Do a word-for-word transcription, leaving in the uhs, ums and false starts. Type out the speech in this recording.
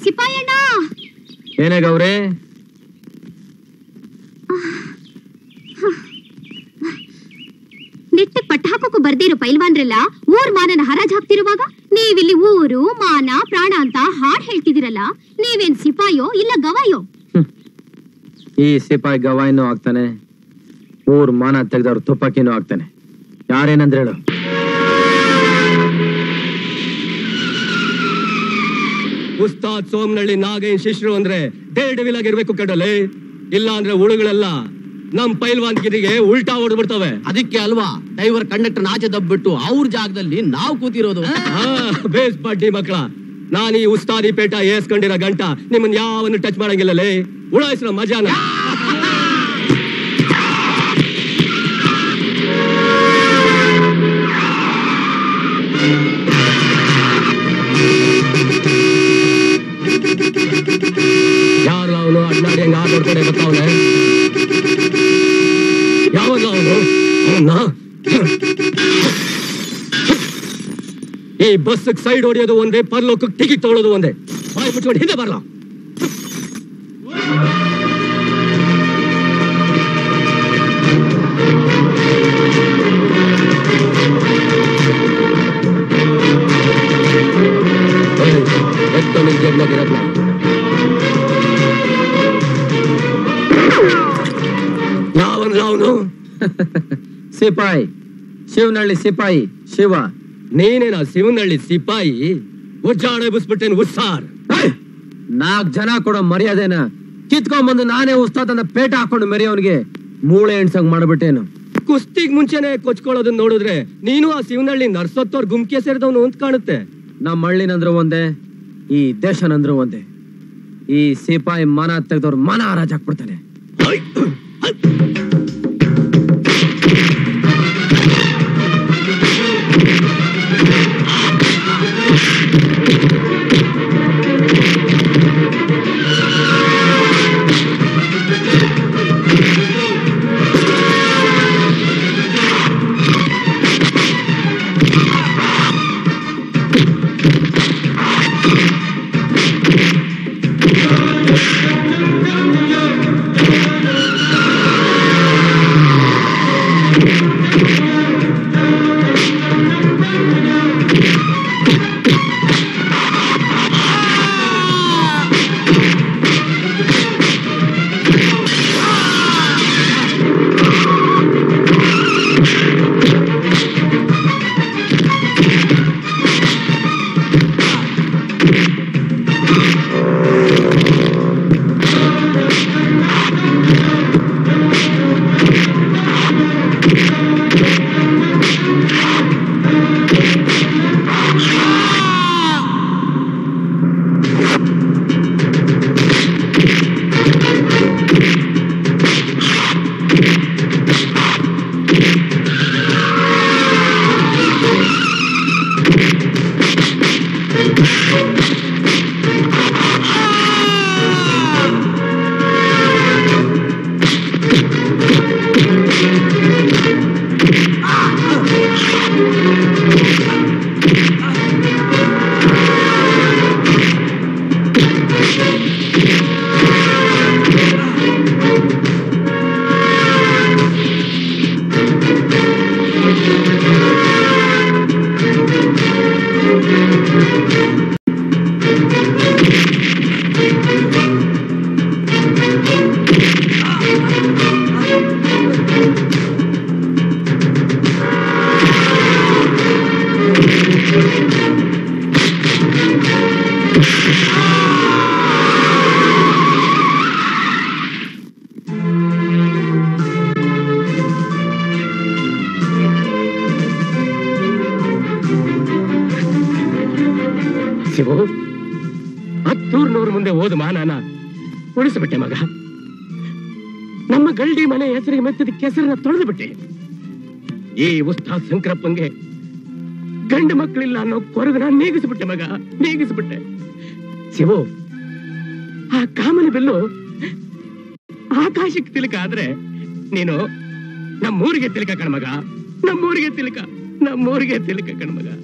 ಸಿಪಾಯಿ ಅಣ್ಣ. ಏನೇ ಗೌರಿ? ನೆಟ್ಟ ಪಟ್ಟ ಹಾಕೋಕು ಬರ್ದಿರೋ ಪೈಲ್ವಾನ್ರೆಲ್ಲ ಊರ್ ಮಾನನ ಹರಾಜ್ ಹಾಕ್ತಿರುವಾಗ ನೀವಿಲ್ಲಿ ಊರು ಮಾನ ಪ್ರಾಣ ಅಂತ ಹಾಡ್ ಹೇಳ್ತಿದಿರಲ್ಲ, ನೀವೇನ್ ಸಿಪಾಯೋ ಇಲ್ಲ ಗವಾಯೋ? ಈ ಸಿಪಾಯಿ ಗವಾಯಿನೂ ಆಗ್ತಾನೆ, ಊರ್ ಮಾನ ತೆಗೆದವ್ರು ತುಪ್ಪಕ್ಕಿನೂ ಆಗ್ತಾನೆ. ಯಾರೇನಂದ್ರೆ ಹೇಳು. ಉಸ್ತಾದ್ ಸೋಮನಹಳ್ಳಿ ನಾಗೇನ್ ಶಿಷ್ಯರು ಅಂದ್ರೆ ಡೇರ್ ಡೆವಿಲ್ ಆಗಿರ್ಬೇಕು ಕಡಲೆ, ಇಲ್ಲ ಅಂದ್ರೆ ಹುಳುಗಳೆಲ್ಲ ನಮ್ ಪೈಲ್ವಾನ್ ಗಿರಿಗೆ ಉಲ್ಟಾ ಹೊಡ್ಬಿಡ್ತವೆ. ಅದಕ್ಕೆ ಅಲ್ವಾ ಡ್ರೈವರ್ ಕಂಡಕ್ಟರ್ ಆಚೆ ದಬ್ಬಿಟ್ಟು ಅವ್ರ ಜಾಗದಲ್ಲಿ ನಾವು ಕೂತಿರೋದು. ಬೇಸ್ ಬಡ್ಡಿ ಮಕ್ಕಳ, ನಾನು ಈ ಉಸ್ತಾದಿ ಪೇಟ ಏಸ್ಕೊಂಡಿರೋ ಗಂಟ ನಿಮ್ಮನ್ ಯಾವನ್ನು ಟಚ್ ಮಾಡಂಗಿಲ್ಲಲೇ. ಉಳಾಯಿಸ್ರ ಮಜಾನ. ಯಾರ ಅವನು ಅಡ್ನಾಡಿ ಹಂಗ ಆ ನೋಡ್ಕೊಂಡೆ ಬರ್ತಾವನೆ. ಯಾವಾಗ ಅವನು ಈ ಬಸ್ ಸೈಡ್ ಹೊಡಿಯೋದು ಒಂದೇ, ಪರ್ಲೋಕಕ್ಕೆ ಟಿಕೆಟ್ ತಗೊಳ್ಳೋದು ಒಂದೇ. ಬಾಯಿ ಮುಚ್ಕೊಂಡು ಹಿಂದೆ ಬರಲ್ಲ. ಎಷ್ಟೋ ನಿನ್ ಜೇಬ್ನಾಗಿರೋದ್ನ ಯಾವನ್ಲ ಅವನು? ಸಿಪಾಯಿ, ಶಿವನಹಳ್ಳಿ ಸಿಪಾಯಿ ಶಿವ. ನೀನೇನ ಶಿವನಹಳ್ಳಿ ಸಿಪಾಯಿ? ಉಜ್ಜಾಡೆ ಬಿಸ್ಬಿಟ್ಟೇನು ಉಸ್ಸಾರ್? ನಾಲ್ಕು ಜನ ಕೊಡೋ ಮರ್ಯಾದೆನ ಕಿತ್ಕೊಂಡ್ಬಂದು ನಾನೇ ಉಸ್ತಾದನ್ನ ಪೇಟ ಹಾಕೊಂಡು ಮೆರೆಯೋನ್ಗೆ ಮೂಳೆ ಎಣ್ಸಂಗ್ ಮಾಡ್ಬಿಟ್ಟೇನು. ಕುಸ್ತಿಗ್ ಮುಂಚೆನೆ ಕೊಚ್ಕೊಳ್ಳೋದನ್ನ ನೋಡಿದ್ರೆ ನೀನು ಆ ಶಿವನಹಳ್ಳಿ ನರ್ಸತ್ತವ್ರ ಗುಂಪಿಗೆ ಸೇರಿದವನು ಅಂತ ಕಾಣುತ್ತೆ. ನಮ್ಮ ಹಳ್ಳಿನಂದ್ರು ಒಂದೇ, ಈ ದೇಶನಂದ್ರು ಒಂದೇ. ಈ ಸಿಪಾಯಿ ಮನ ತೆಗೆದವ್ರು ಮನ ಹರಾಜ್ ಹಾಕ್ಬಿಡ್ತಾನೆ. ಶಿವು, ಹತ್ತೂರ್ನೂರ್ ಮುಂದೆ ಓದು ಮಾನಾನ ಉಳಿಸ್ಬಿಟ್ಟೆ ಮಗ. ನಮ್ಮ ಗಲ್ಡಿ ಮನೆ ಹೆಸರಿಗೆ ಮೆತ್ತಿದ ಕೆಸರನ್ನ ತೊಳೆದು ಬಿಟ್ಟೆ. ಈ ಉಸ್ತಾದ್ ಶಂಕರಪ್ಪಂಗೆ ಗಂಡು ಮಕ್ಕಳಿಲ್ಲ ಅನ್ನೋ ಕೊರಗನ ನೀಗಿಸ್ಬಿಟ್ಟೆ ಮಗ, ನೀಗಿಸ್ಬಿಟ್ಟೆ. ಶಿವು, ಆ ಕಾಮನ ಬಿಲ್ಲು ಆಕಾಶಕ್ಕೆ ತಿಲಕ ಆದ್ರೆ ನೀನು ನಮ್ಮೂರಿಗೆ ತಿಲಕ ಕಣ್ಮಗ, ನಮ್ಮೂರಿಗೆ ತಿಲಕ, ನಮ್ಮೂರಿಗೆ ತಿಲಕ ಕಣ್ಮಗ.